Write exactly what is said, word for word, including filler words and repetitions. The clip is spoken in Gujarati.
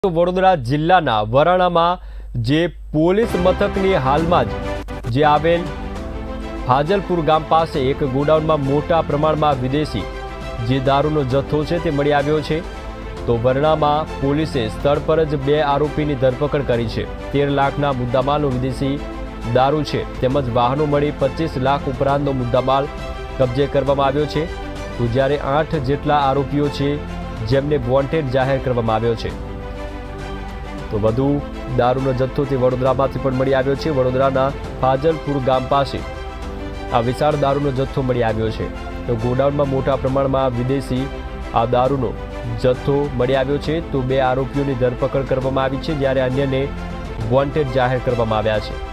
તો વડોદરા જિલ્લાના વરાણામાં જે પોલીસ મથકની હાલમાં જ જે આવેલ હાજલપુર ગામ પાસે એક ગોડાઉનમાં મોટા પ્રમાણમાં વિદેશી જે દારૂનો જથ્થો છે તે મળી આવ્યો છે। તો વરણામાં પોલીસે સ્થળ પર જ બે આરોપીની ધરપકડ કરી છે। તેર લાખના મુદ્દામાલનો વિદેશી દારૂ છે તેમજ વાહનો મળી પચીસ લાખ ઉપરાંતનો મુદ્દામાલ કબજે કરવામાં આવ્યો છે। તો જ્યારે આઠ જેટલા આરોપીઓ છે જેમને વોન્ટેડ જાહેર કરવામાં આવ્યો છે। તો વધુ દારૂનો જથ્થો તે વડોદરામાંથી પણ મળી આવ્યો છે। વડોદરાના ફાજલપુર ગામ પાસે આ વિશાળ દારૂનો જથ્થો મળી આવ્યો છે। તો ગોડાઉનમાં મોટા પ્રમાણમાં વિદેશી આ દારૂનો જથ્થો મળી આવ્યો છે। તો બે આરોપીઓની ધરપકડ કરવામાં આવી છે જ્યારે અન્યને વોન્ટેડ જાહેર કરવામાં આવ્યા છે।